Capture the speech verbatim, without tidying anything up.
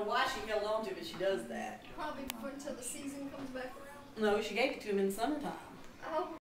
why she held on to it, but she does that. Probably for until the season comes back around. No, she gave it to him in the summertime. I hope